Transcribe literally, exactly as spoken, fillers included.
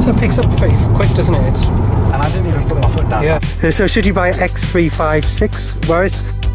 So it picks up pretty quick, doesn't it? It's and I didn't even put my foot down. Yeah. So should you buy X three five six, Boris?